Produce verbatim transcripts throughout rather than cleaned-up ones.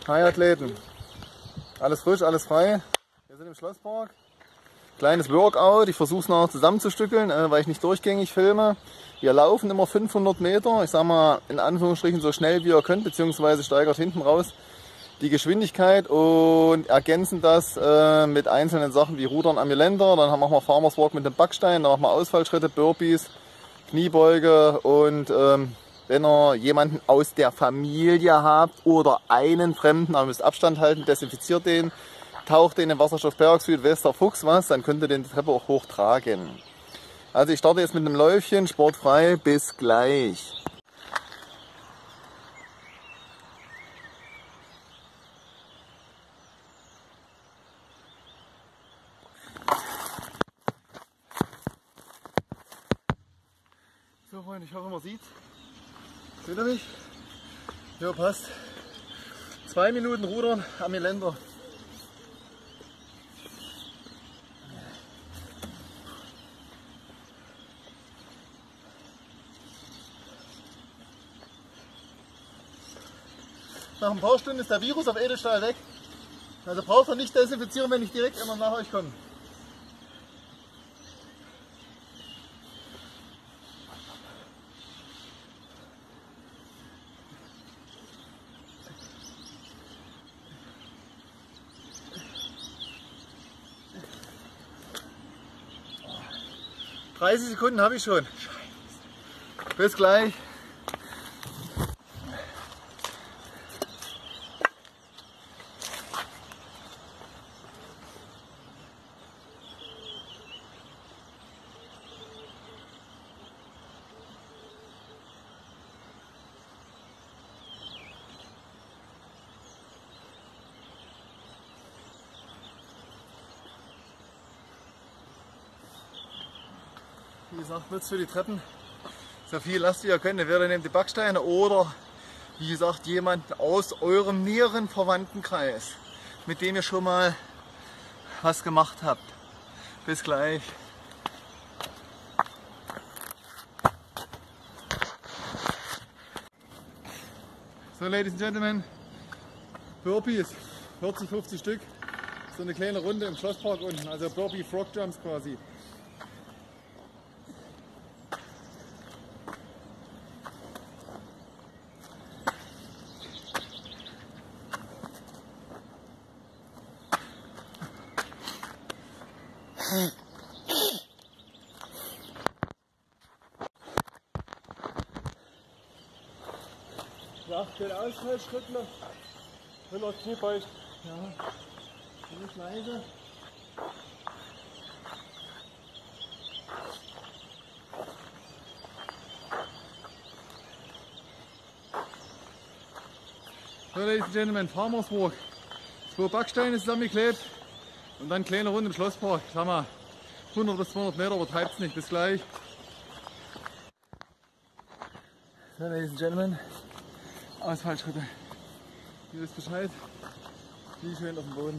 Hi Athleten, alles frisch, alles frei. Wir sind im Schlosspark. Kleines Workout, ich versuche es noch zusammenzustückeln, äh, weil ich nicht durchgängig filme. Wir laufen immer fünfhundert Meter, ich sage mal in Anführungsstrichen so schnell wie ihr könnt, beziehungsweise steigert hinten raus die Geschwindigkeit und ergänzen das äh, mit einzelnen Sachen wie Rudern am Geländer. Dann machen wir Farmers Walk mit dem Backstein, dann machen wir Ausfallschritte, Burpees, Kniebeuge und ähm, wenn ihr jemanden aus der Familie habt oder einen Fremden, aber ihr müsst Abstand halten, desinfiziert den, taucht den in Wasserstoffperoxid, weiß der Fuchs was, dann könnt ihr den die Treppe auch hochtragen. Also ich starte jetzt mit einem Läufchen, sportfrei, bis gleich. So Freunde, ich hoffe man sieht. Seht ihr mich? Ja, passt. Zwei Minuten Rudern am Geländer. Nach ein paar Stunden ist der Virus auf Edelstahl weg. Also braucht ihr nicht desinfizieren, wenn ich direkt immer nach euch komme. dreißig Sekunden habe ich schon. Scheiße. Bis gleich. Wie gesagt, nutzt für die Treppen so viel Last wie ihr könnt. Entweder nehmt die Backsteine oder wie gesagt jemanden aus eurem näheren Verwandtenkreis, mit dem ihr schon mal was gemacht habt. Bis gleich. So, Ladies and Gentlemen, Burpees, vierzig, fünfzig Stück, so eine kleine Runde im Schlosspark unten, also Burpee Frog Jumps quasi. Ja, den Ausfallschritt noch, wenn er Knie beugt. Ja, nicht leise. So, Ladies and Gentlemen, Farmers Walk. Zwei Backsteine zusammengeklebt und dann kleine Runde im Schlosspark. Sag mal, hundert bis zweihundert Meter, übertreibt es nicht. Bis gleich. So, Ladies and Gentlemen, Ausfallschritte. Ihr wisst Bescheid, wie schön auf dem Boden.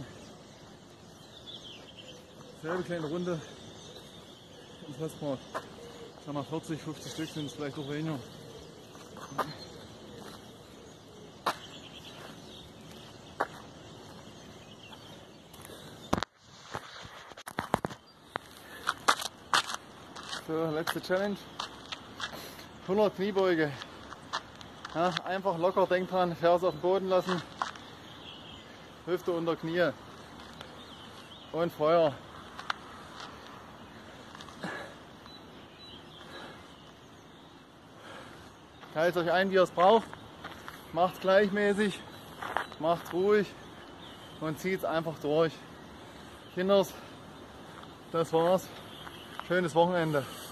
Selbe kleine Runde im Schlosspark. Sag mal, vierzig, fünfzig Stück sind es vielleicht auch weniger. So, letzte Challenge. hundert Kniebeuge. Ja, einfach locker, denkt dran, Ferse auf den Boden lassen, Hüfte unter Knie und Feuer. Teilt euch ein, wie ihr es braucht, macht es gleichmäßig, macht es ruhig und zieht es einfach durch. Kinders, das war's. Schönes Wochenende.